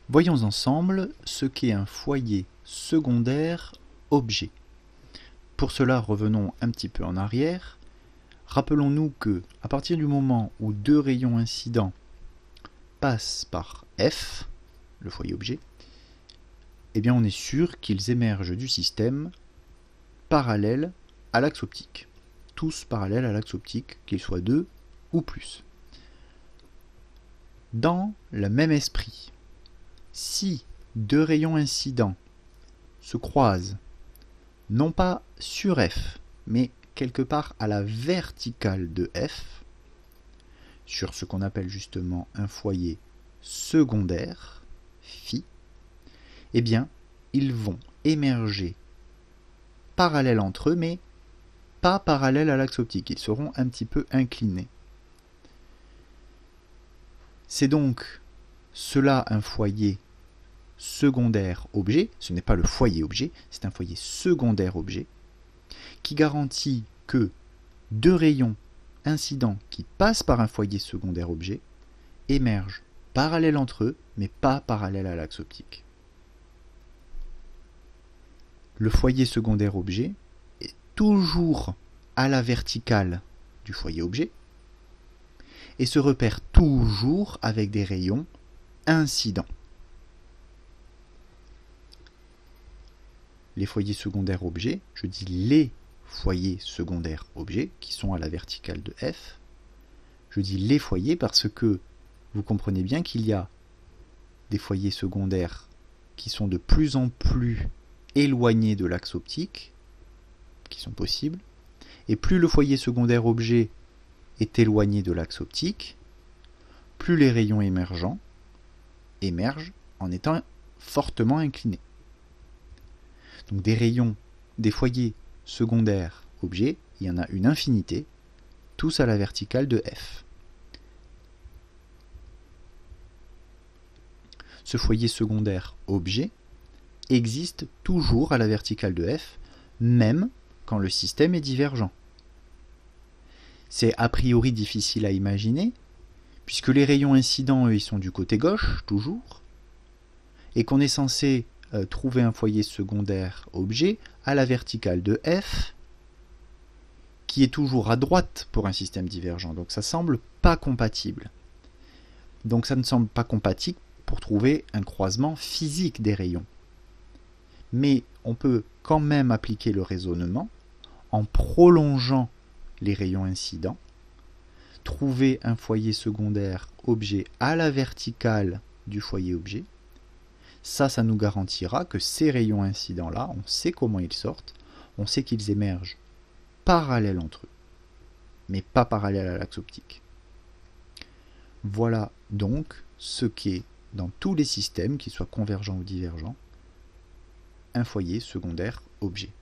Voyons ensemble ce qu'est un foyer secondaire objet. Pour cela, revenons un petit peu en arrière. Rappelons-nous que, à partir du moment où deux rayons incidents passent par F, le foyer objet, eh bien on est sûr qu'ils émergent du système parallèles à l'axe optique. Tous parallèles à l'axe optique, qu'ils soient deux ou plus. Dans le même esprit, si deux rayons incidents se croisent, non pas sur F, mais quelque part à la verticale de F, sur ce qu'on appelle justement un foyer secondaire, phi, eh bien, ils vont émerger parallèles entre eux, mais pas parallèles à l'axe optique. Ils seront un petit peu inclinés. C'est donc cela un foyer secondaire objet. Ce n'est pas le foyer objet, c'est un foyer secondaire objet qui garantit que deux rayons incidents qui passent par un foyer secondaire objet émergent parallèles entre eux, mais pas parallèles à l'axe optique. Le foyer secondaire objet est toujours à la verticale du foyer objet et se repère toujours avec des rayons incidents. Les foyers secondaires objets, je dis les foyers secondaires objets qui sont à la verticale de F. Je dis les foyers parce que vous comprenez bien qu'il y a des foyers secondaires qui sont de plus en plus éloignés de l'axe optique, qui sont possibles, et plus le foyer secondaire objet est éloigné de l'axe optique, plus les rayons émergents émergent en étant fortement inclinés. Donc des foyers secondaires objets, il y en a une infinité, tous à la verticale de F. Ce foyer secondaire objet existe toujours à la verticale de F, même quand le système est divergent. C'est a priori difficile à imaginer, puisque les rayons incidents, eux, ils sont du côté gauche, toujours, et qu'on est censé trouver un foyer secondaire objet à la verticale de F, qui est toujours à droite pour un système divergent. Donc ça semble pas compatible. Donc ça ne semble pas compatible pour trouver un croisement physique des rayons. Mais on peut quand même appliquer le raisonnement en prolongeant les rayons incidents, trouver un foyer secondaire objet à la verticale du foyer objet. Ça nous garantira que ces rayons incidents-là, on sait comment ils sortent, on sait qu'ils émergent parallèles entre eux, mais pas parallèles à l'axe optique. Voilà donc ce qu'est, dans tous les systèmes, qu'ils soient convergents ou divergents, un foyer secondaire objet.